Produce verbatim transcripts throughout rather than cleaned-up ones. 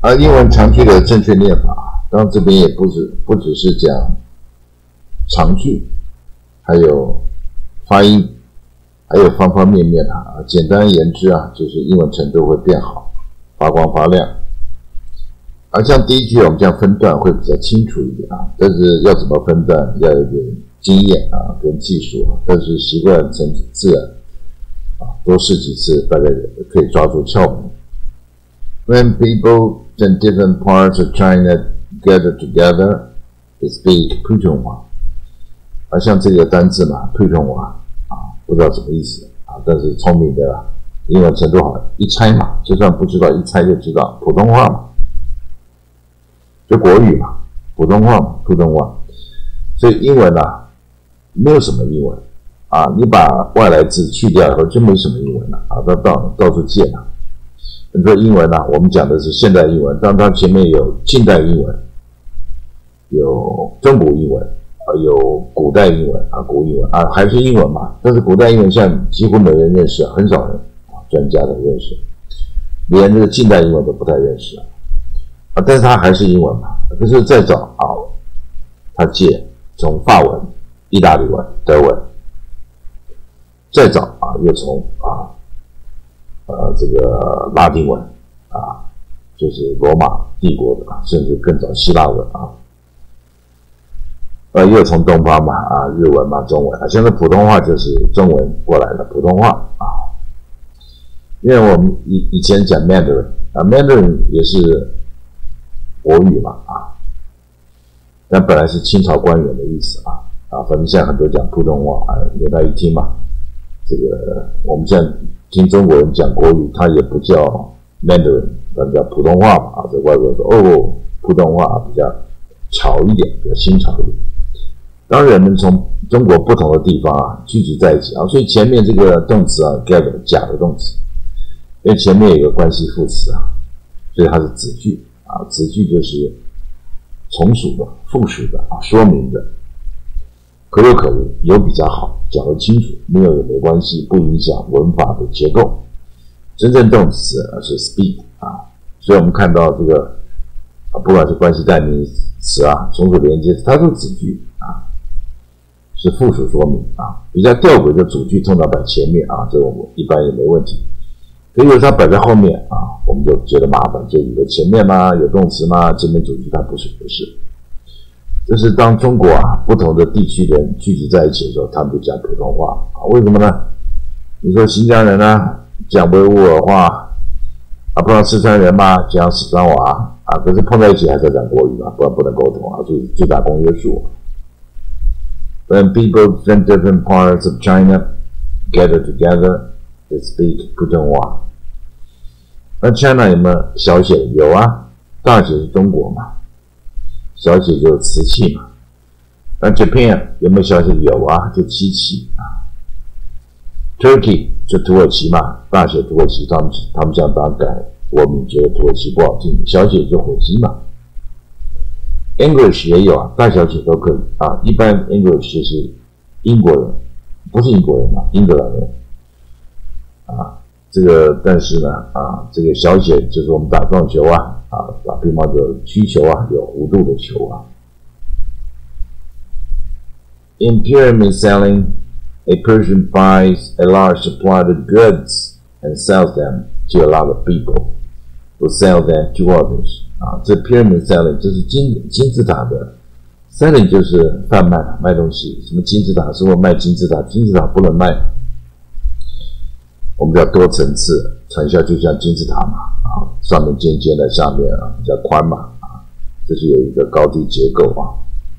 啊，英文长句的正确念法，当然这边也不只不只是讲长句，还有发音，还有方方面面啊。简单言之啊，就是英文程度会变好，发光发亮。而像第一句我们这样分段会比较清楚一点啊，但是要怎么分段，要有点经验啊跟技术啊，但是习惯成自然啊，多试几次大概可以抓住窍门。When people from different parts of China gather together, they speak 普通话。啊，像这个单字嘛，普通话啊，不知道什么意思啊，但是聪明的啦，英文程度好，一猜嘛，就算不知道，一猜就知道，普通话嘛，就国语嘛，普通话嘛，普通话。所以英文啊，没有什么英文啊，你把外来字去掉以后，就没什么英文了啊，到到到处借了。你说英文啊，我们讲的是现代英文，当它前面有近代英文，有中古英文，啊，有古代英文啊，古英文啊，还是英文嘛。但是古代英文现在几乎没人认识，很少人啊，专家的认识，连这个近代英文都不太认识啊。啊，但是它还是英文嘛。可是再早啊，它借从法文、意大利文、德文，再早啊，又从啊。呃，这个拉丁文啊，就是罗马帝国的，甚至更早希腊文啊，呃，又从东方嘛啊，日文嘛，中文啊，现在普通话就是中文过来的普通话啊。因为我们以以前讲 Mandarin 啊 ，Mandarin 也是国语嘛啊，但本来是清朝官员的意思啊啊，反正现在很多讲普通话啊，原来一听嘛，这个我们现在。听中国人讲国语，他也不叫 Mandarin， 他叫普通话嘛啊，在外国人说哦，普通话比较潮一点，比较新潮一点。当人们从中国不同的地方啊聚集在一起啊，所以前面这个动词啊 gather 假的动词，因为前面有个关系副词啊，所以它是子句啊，子句就是从属的、复数的啊，说明的。可有可无，有比较好，讲得清楚，没有也没关系，不影响文法的结构。真正动词是 speak 啊，所以我们看到这个啊，不管是关系代名词啊，从属连接词，它是子句啊，是复数说明啊。比较吊诡的主句通常摆前面啊，这个我们一般也没问题。可是有时候摆在后面啊，我们就觉得麻烦，就以为前面嘛有动词嘛，前面主句它不是不是。就是当中国啊不同的地区的人聚集在一起的时候，他们就讲普通话啊，为什么呢？你说新疆人呢讲维吾尔话啊，不然四川人嘛讲四川话啊，可是碰在一起还是要讲国语嘛，不然不能沟通啊，所以最大公约数。When people from different parts of China gather together, they speak 普通话。那 China 有没有小写？有啊，大写是中国嘛。小写就是瓷器嘛，那 Japan 有没有小写？有啊，就机器啊。Turkey 就土耳其嘛，大写土耳其，他们他们想把它改，我们觉得土耳其不好听，小写就火鸡嘛。English 也有啊，大小写都可以啊。一般 English 就是英国人，不是英国人嘛，英格兰人啊。这个但是呢啊，这个小写就是我们打撞球啊。啊，打乒乓球、曲球啊，有弧度的球啊。In pyramid selling, a person buys a large supply of goods and sells them to a lot of people, who sell them to others. 啊，这 pyramid selling 这是金金字塔的 selling 就是贩卖卖东西，什么金字塔是我卖金字塔，金字塔不能卖。我们叫多层次传销，就像金字塔嘛。啊，上面尖尖的，下面啊比较宽嘛，啊，这是有一个高低结构啊。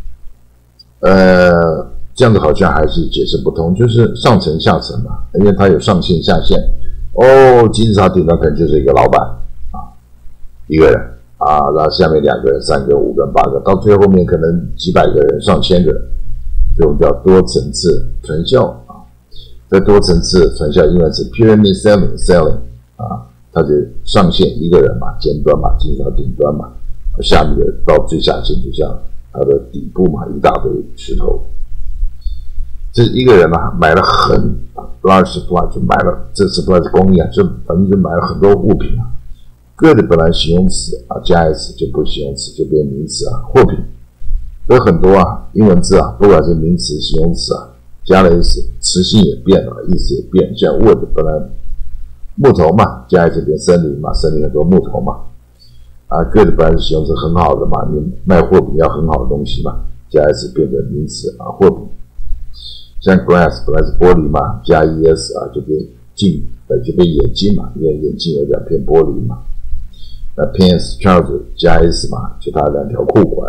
呃，这样子好像还是解释不通，就是上层下层嘛，因为它有上线下线。哦，金字塔顶端可能就是一个老板啊，一个人啊，然后下面两个人、三个人、五个人、八个人，到最后面可能几百个人、上千个人，所以我们叫多层次传销啊。在多层次传销英文是 pyramid selling selling 啊。它就上线一个人嘛，尖端嘛，金字塔顶端嘛，下面的到最下线就像它的底部嘛，一大堆石头。这一个人啊，买了很 large supply， 就买了这 supply 是供应啊，就反正就买了很多物品啊， good 本来形容词啊，加 s 就不是形容词，就变名词啊。货品有很多啊，英文字啊，不管是名词、形容词啊，加了 s， 词性也变了，意思也变。像 wood 本来木头嘛，加 s 变森林嘛，森林很多木头嘛。啊 ，good 本来是形容词，很好的嘛，你卖货品要很好的东西嘛，加 s 变成名词啊，货品。像 glass 本来是玻璃嘛，加 es 啊就变镜，呃就变眼镜嘛，因为眼镜有两片玻璃嘛。那 pants trouser 加 s 嘛，就它两条裤管。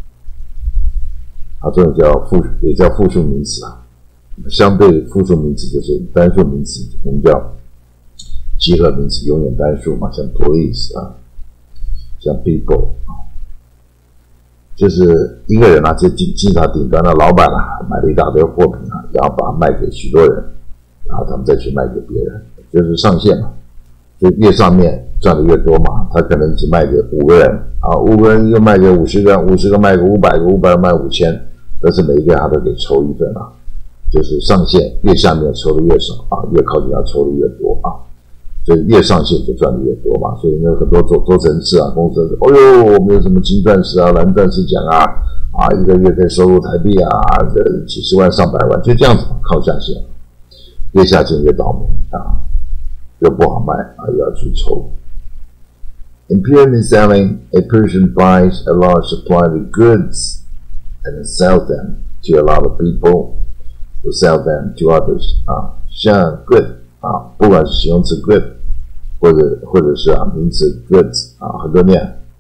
啊，这种叫复也叫复数名词啊。相对复数名词就是单数名词，我们叫集合名词，永远单数嘛，像 police 啊，像 people 啊。就是一个人啊，就经经常顶端的老板啊，买了一大堆货品啊，然后把它卖给许多人，然后他们再去卖给别人，就是上限嘛。就越上面赚的越多嘛，他可能只卖给五个人啊，五个人又卖给五十个，五十个卖给五百个，五百个卖五千，但是每一个他都给抽一份啊，就是上限越下面抽的越少啊，越靠近他抽的越多啊。所以越上线就赚的越多嘛，所以那很多做做城市啊，公司哦哟，我们有什么金钻石啊、蓝钻石奖啊，啊，一个月可以收入台币啊，这几十万、上百万，就这样子靠下线，越下线越倒霉啊，又不好卖啊，又要去抽。In pyramid selling, a person buys a large supply of goods and sells them to a lot of people who sell them to others 啊，像 good。啊，不管是形容词 good 或者或者是啊名词 goods 啊，很多念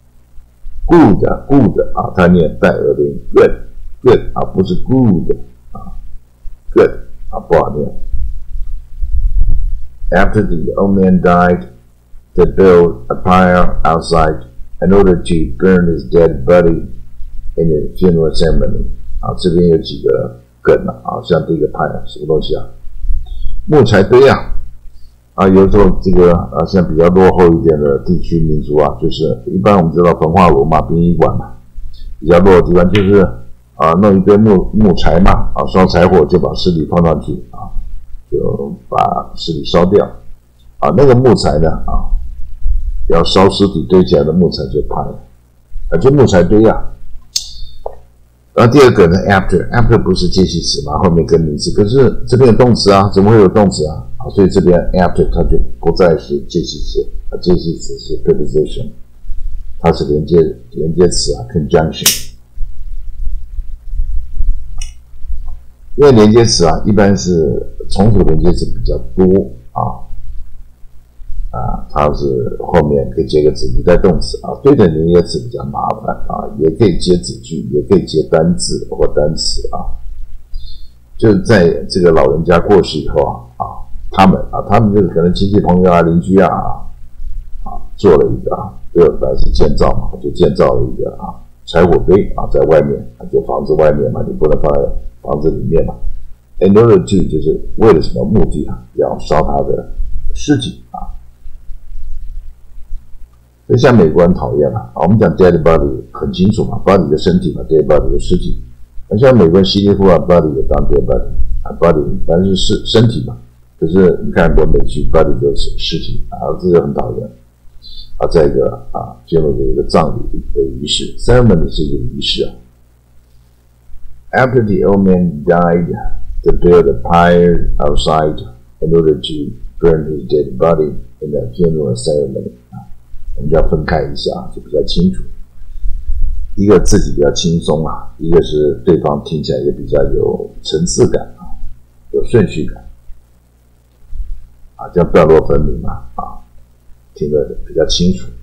good good 啊，它念带额的音 good good 啊，不是 good 啊 good 啊，不好念。After the old man died, they built a pyre outside in order to burn his dead body in the funeral ceremony 啊，这边有几个梗啊，像这个 pyre 什么东西啊？木材堆啊，啊，有时候这个啊，像比较落后一点的地区民族啊，就是一般我们知道焚化炉嘛、殡仪馆嘛，比较落后的地方就是啊，弄一堆木木材嘛，啊，烧柴火就把尸体放上去啊，就把尸体烧掉啊，那个木材呢啊，要烧尸体堆起来的木材就派啊，就木材堆啊。然后第二个呢 after after 不是介系词嘛，后面跟名词，可是这边有动词啊，怎么会有动词啊？啊，所以这边 after 它就不再是介系词，啊，介系词是 preposition， 它是连接连接词啊 conjunction。因为连接词啊，一般是重组连接词比较多啊。啊，它是后面可以接个子句带动词啊，对等连接词比较麻烦啊，也可以接子句，也可以接单字或单词啊。就是在这个老人家过世以后啊，啊，他们啊，他们就是可能亲戚朋友啊、邻居啊，啊，做了一个啊，对，本来是建造嘛，就建造了一个啊柴火堆啊，在外面啊，就房子外面嘛，你不能放在房子里面嘛。In order to 就是为了什么目的啊？要烧他的尸体啊。所以像美国人讨厌嘛，我们讲 dead body 很清楚嘛 ，body 的身体嘛 ，dead body 的尸体。那像美国人稀里糊涂 body 也当 dead body 啊 ，body 反正是身体嘛。可是你看很多美剧 body 就是尸体啊，这个很讨厌啊。再一个啊，进入一个葬礼的仪式 ，ceremony 是一个仪式啊。After the old man died, they built a pyre outside in order to burn his dead body in the funeral ceremony 啊。我们就要分开一下，就比较清楚。一个自己比较轻松啊，一个是对方听起来也比较有层次感啊，有顺序感啊，这样段落分明嘛啊，听得比较清楚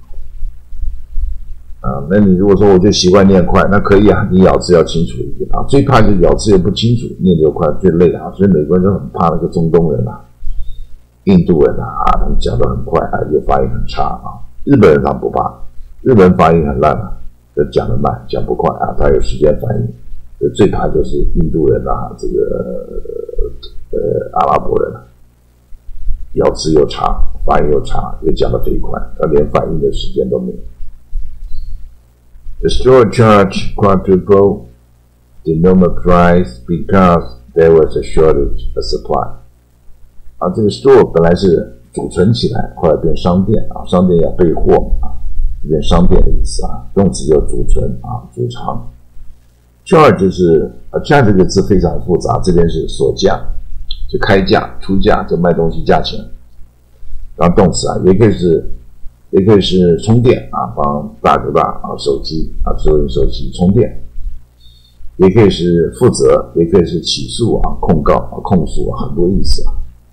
啊。那你如果说我就习惯念快，那可以啊，你咬字要清楚一点啊。最怕就是咬字也不清楚，念得又快，最累啊。所以美国人就很怕那个中东人啊、印度人啊，啊，他们讲得很快啊，又发音很差啊。日本人他不怕，日本人发音很烂啊，就讲得慢，讲不快啊，他有时间反应。最怕就是印度人啊，这个呃阿拉伯人啊，咬字又差，发音又差，又讲得飞快，他连反应的时间都没有。The store charged quadruple the normal price because there was a shortage of supply. 啊，这个 store 本来是储存起来，后来变商店啊，商店要备货嘛啊，变商店的意思啊。动词就储存啊，储藏。charge 就是啊 charge 这个字非常复杂，这边是锁价，就开价、出价，就卖东西价钱。然后动词啊，也可以是也可以是充电啊，帮大哥大啊手机啊智能手机充电。也可以是负责，也可以是起诉啊、控告啊、控诉啊，很多意思啊。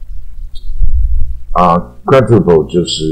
啊 ，quadruple 就是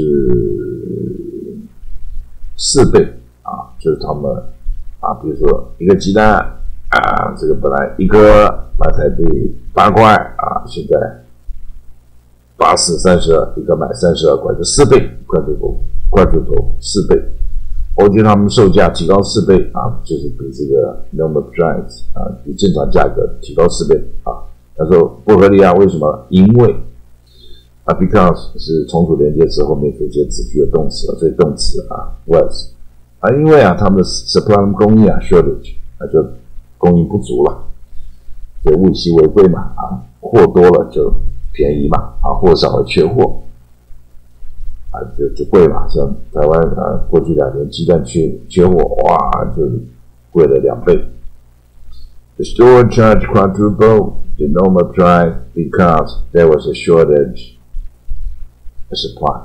四倍啊，就是他们啊，比如说一个鸡蛋啊，这个本来一个买台币八块啊，现在八四三十二，一个买三十二块，就四倍 quadruple quadruple 四倍。我觉得他们售价提高四倍啊，就是比这个 normal price 啊，比正常价格提高四倍啊。他说不合理啊，为什么？因为啊 ，because 是从属连接词后面可以接子句的动词，所以动词啊 was 啊，因为啊他们的 supply 供应啊 shortage 啊就供应不足了，所以物以稀为贵嘛啊，货多了就便宜嘛啊，货少了缺货。啊，就就贵嘛，像台湾啊，过去两年鸡蛋缺缺货，哇，就贵了两倍。The store charged quadruple the normal price because there was a shortage of supply.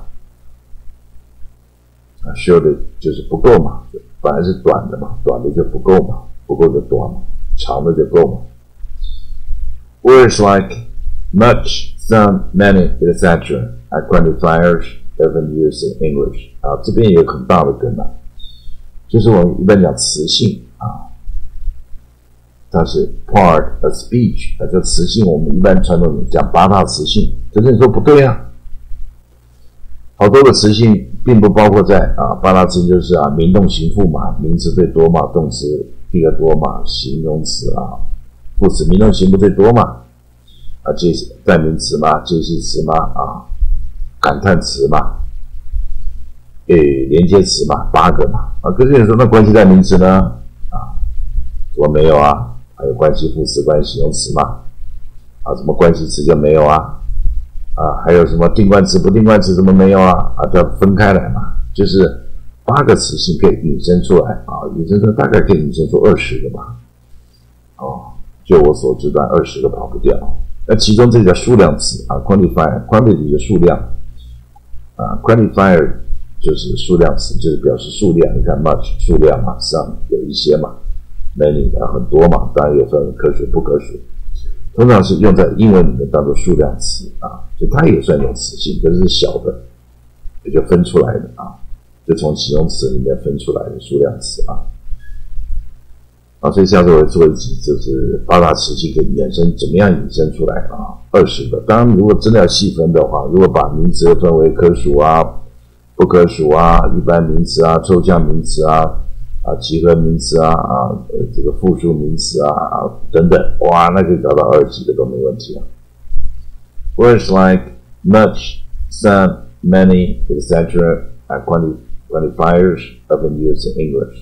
啊 ，shortage 就是不够嘛，本来是短的嘛，短的就不够嘛，不够就短嘛，长的就够嘛。Words like much, some, many, et cetera are quantifiers.Often used in English 啊，这边也有很大的根啊，就是我们一般讲词性啊，它是 part of speech 啊，叫词性。我们一般传统讲八大词性，可是你说不对啊，好多的词性并不包括在啊八大词性，就是啊名动形副嘛，名词最多嘛，动词第二多嘛，形容词啊副词名动形副最多嘛，啊介代名词嘛，介系词嘛啊。感叹词嘛，诶，连接词嘛，八个嘛，啊，可是你说那关系代名词呢？啊，怎么没有啊？还有关系副词、关系形容词嘛，啊，什么关系词就没有啊？啊，还有什么定冠词、不定冠词怎么没有啊？啊，就要分开来嘛，就是八个词性可以引申出来啊，引申出大概可以引申出二十个吧，哦，就我所知道二十个跑不掉，那其中这个数量词啊 ，quantify quantity 的数量。啊 ，quantifier 就是数量词，就是表示数量。你看 much 数量嘛 ，some 有一些嘛 ，many 啊很多嘛，当然有分可数不可数。通常是用在英文里面当做数量词啊，就它也算有词性，可是是小的，也就分出来的啊，就从形容词里面分出来的数量词啊。啊，所以下次我会做一集，就是八大词性可以衍生怎么样引申出来啊？二十个。当然，如果真的要细分的话，如果把名词分为可数啊、不可数啊、一般名词啊、抽象名词啊、啊集合名词啊、啊呃这个复数名词啊啊等等，哇，那可以搞到二十几个都没问题啊。Words like much, some, many, et cetera are quantifiers often used in English.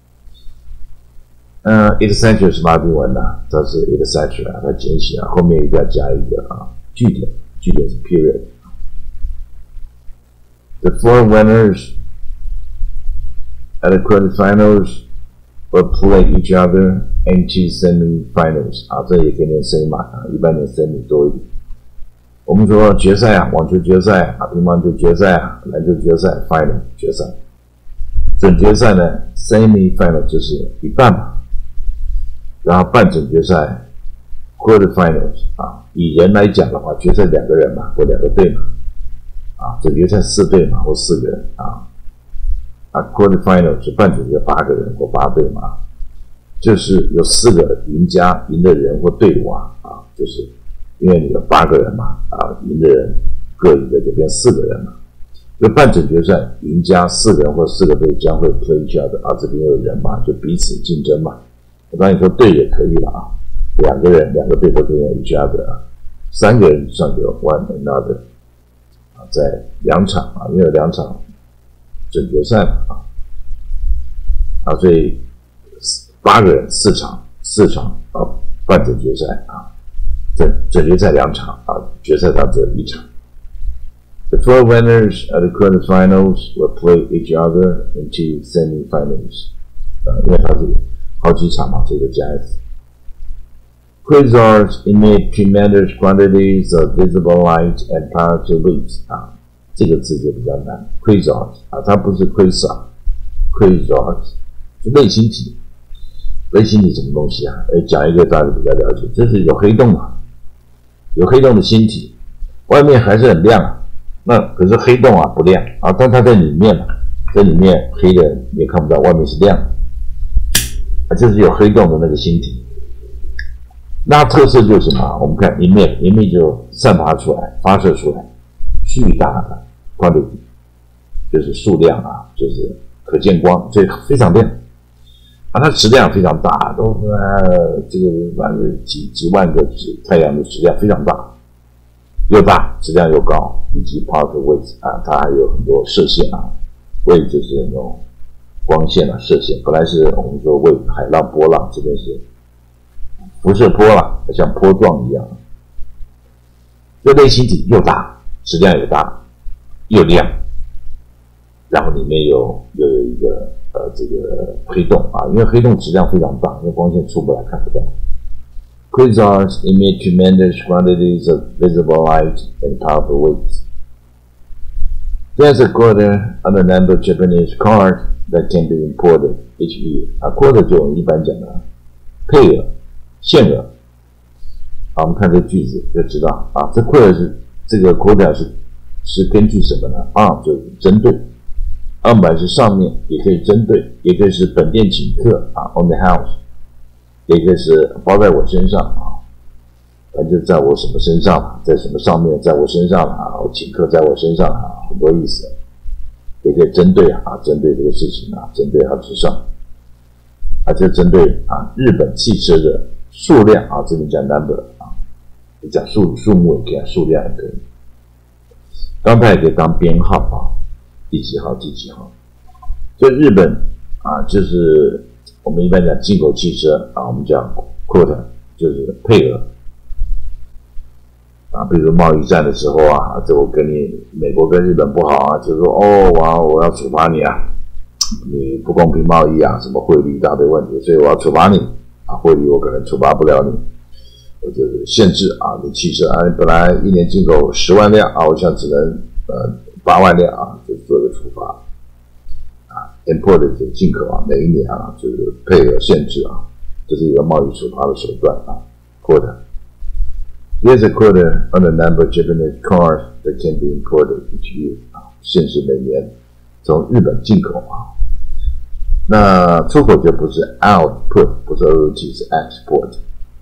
呃 et cetera 是拉丁文的、啊，它是 et cetera 它简写啊，后面一定要加一个啊句点，句点是 period。The four winners at the quarterfinals will play each other into semi-finals 啊，这也可以念 semi 啊，一般念 semi 多一点。我们说决赛啊，网球决赛啊，乒乓球决赛啊，篮球决赛 final 决赛，准决赛呢 semi-final 就是一半嘛。然后半准决赛 quarterfinals 啊，以人来讲的话，决赛两个人嘛，或两个队嘛，啊，准决赛四队嘛，或四个人啊，啊 quarterfinals 是半准决八个人或八队嘛，就是有四个赢家，赢的人或队伍啊，啊，就是因为你有八个人嘛，啊，赢的人各一个就变四个人嘛，就半准决赛赢家四个人或四个队将会 play each other 啊，这边有人嘛，就彼此竞争嘛。当然你说队也可以了啊，两个人两个队都可以 each other 啊，三个人以上就 one another 啊，在两场啊，因为有两场准决赛嘛啊，啊，所以八个人四场四场啊，半准决赛啊，准准决赛两场啊，决赛它只有一场。 The four winners of the quarterfinals will play each other into semifinals. 呃，因为它是好几场嘛，这个加 S。Quasars emit tremendous quantities of visible light and powerful waves. 啊，这个字就比较难。Quasars 啊，它不是 quasar，Quasars 是类星体。类星体什么东西啊？呃，讲一个大家比较了解，这是有黑洞啊，有黑洞的星体，外面还是很亮啊。那可是黑洞啊不亮啊，但它在里面嘛，在里面黑的你也看不到，外面是亮的，啊，这是有黑洞的那个星体。那特色就是什么？我们看一面一面就散发出来，发射出来巨大的quantity，就是数量啊，就是可见光，所以非常亮。啊，它质量非常大，都呃这个反正几几万个太阳的质量非常大。又大，质量又高，以及 powerful waves 啊，它还有很多射线啊 ，wave 就是那种光线啊，射线。本来是我们说 wave 海浪、波浪，这边是辐射波啦，像波状一样。这类星体又大，质量又大，又亮，然后里面有又有一个呃这个黑洞啊，因为黑洞质量非常大，因为光线出不来，看不到。Quasars emit tremendous quantities of visible light and powerful waves. There's a quarter on the number of Japanese cars that can be imported each year. 啊 ，quarter 就我们一般讲的配额、限额。啊，我们看这句子就知道啊，这 quarter 是这个 quarter 是是根据什么呢？啊，就是针对。on 版是上面，也可以针对，也可以是本店请客啊 ，on the house。也可以是包在我身上啊，反正在我什么身上，在什么上面，在我身上啊，我请客在我身上啊，很多意思。也可以针对啊，针对这个事情啊，针对它之上，啊，就针对啊日本汽车的数量啊，这边讲 number 啊，你讲数数目也可以，数量也可以。刚才也可以当编号啊，第几号第几号。所以日本啊，就是。我们一般讲进口汽车啊，我们讲 quota 就是配额啊，比如贸易战的时候啊，这我跟你美国跟日本不好啊，就说哦，我要我要处罚你啊，你不公平贸易啊，什么汇率一大堆问题，所以我要处罚你啊，汇率我可能处罚不了你，我就是限制啊，你汽车啊，本来一年进口十万辆啊，我想只能呃八万辆啊，就做一个处罚。import 的进口啊，每一年啊就是配额限制啊，这是一个贸易处罚的手段啊。quota. There's a quota on the number of Japanese cars that can be imported each year 啊，限制每年从日本进口啊。那出口就不是 output， 不是 O T， 是 export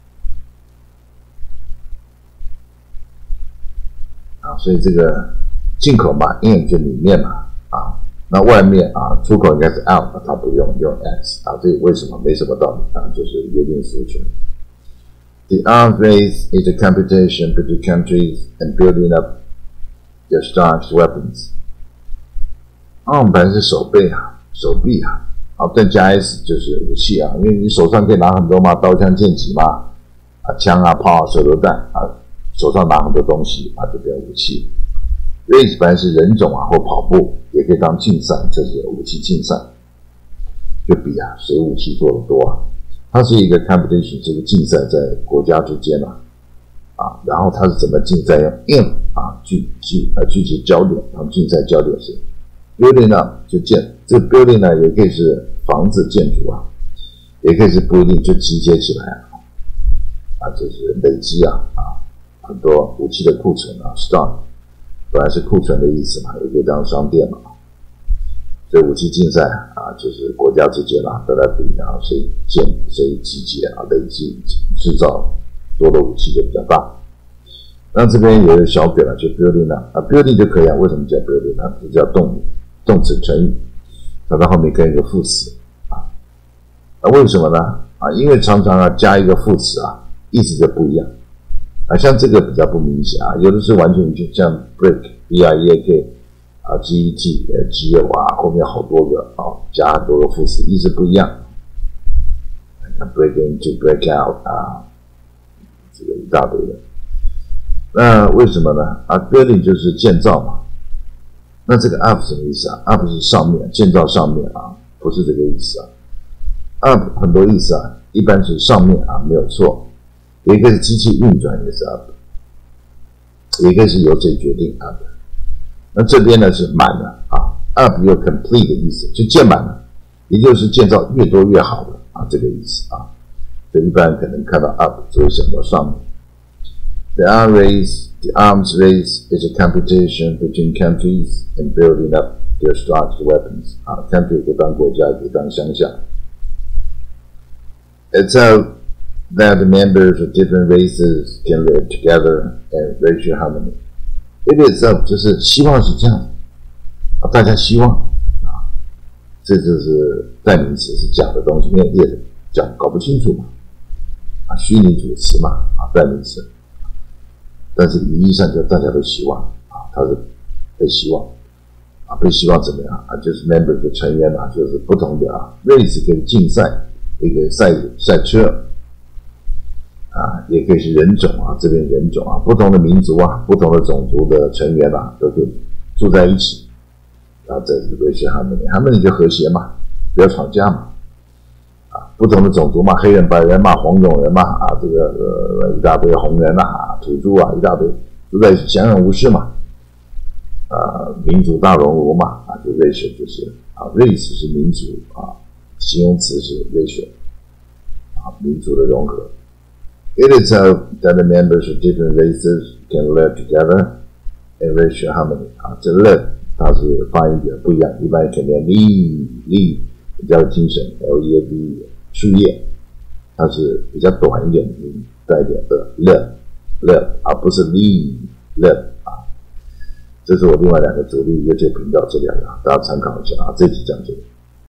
啊，所以这个进口嘛 ，in 就里面嘛啊。那外面啊，出口应该是 out， 它不用用 x 啊，这为什么？没什么道理啊，就是约定俗成。The arms race is a competition between countries and building up their stocks weapons. arm 本来是手背啊，手臂啊，啊，再加 s 就是武器啊，因为你手上可以拿很多嘛，刀枪剑戟嘛，啊，枪啊、炮啊、手榴弹啊，手上拿很多东西啊，就变武器。race 本来是人种啊，或跑步。也可以当竞赛，这是武器竞赛，就比啊谁武器做得多啊。它是一个 competition， 这个竞赛在国家之间啊，啊，然后它是怎么竞赛？用 in 啊聚聚啊聚集焦点，他们竞赛焦点是 building up 就建，这个 building 呢也可以是房子建筑啊，也可以是不一定就集结起来啊，啊就是累积啊啊很多武器的库存啊 stock。本来是库存的意思嘛，也可以当商店嘛。所以武器竞赛啊，就是国家之间啊，都来比啊，谁建谁集结啊，累积制造多的武器就比较大。那这边有一个小表了，就 building 啊 ，building 就可以啊。为什么叫 building 呢？这叫动语，动词成语，它在后面跟一个副词啊。那为什么呢？啊，因为常常啊加一个副词啊，意思就不一样。啊，像这个比较不明显啊，有的是完全就像 break b r e a k 啊 g e t 呃 g o 啊，后面好多个啊，加很多个副词，意思不一样。像 break into break out 啊，这个一大堆的。那为什么呢？啊 ，building 就是建造嘛， 那这个 up 什么意思啊 ？up 是上面，建造上面啊，不是这个意思啊。up 很多意思啊，一般是上面啊，没有错。有一个是机器运转也是 up， 有一个是由谁决定 up。那这边呢是满了啊 ，up 有 complete 的意思，就建满了，也就是建造越多越好的啊，这个意思啊。所以一般可能看到 up 就会想到上面。The arms race, the arms race is a competition between countries in building up their stocks of weapons. 啊 ，country 可以当国家，也可以当乡下。It's how that the members of different races can live together and racial harmony. It is so 就是希望是这样啊，大家希望啊，这就是代名词是假的东西，因为也讲搞不清楚嘛，啊，虚拟主词嘛，啊，代名词。但是语义上就大家都希望啊，他是被希望啊，被希望怎么样啊？就是 member 的成员啊，就是不同的啊 race 可以竞赛，一个赛赛车啊，也可以是人种啊，这边人种啊，不同的民族啊，不同的种族的成员啊，都可以住在一起啊，这是维持他们，他们就和谐嘛，不要吵架嘛。不同的种族嘛，黑人、白人嘛，黄种人嘛，啊，这个呃一大堆红人呐、啊，土著啊，一大堆住在一起，相安无事嘛，啊，民族大熔炉嘛，啊，就 racial 就是啊 ，race 是民族啊，形容词是 racial 啊，民族的融合。It is how that the members of different races can live together in racial harmony 啊，这 live 它是发音比较不一样，一般肯定 live live 比较精神 ，L E A V E。树叶，它是比较短一点的音，带一点的 le le 而不是 li le 啊。这是我另外两个主力 YouTube 频道这两个，大家参考一下啊。这集讲这个。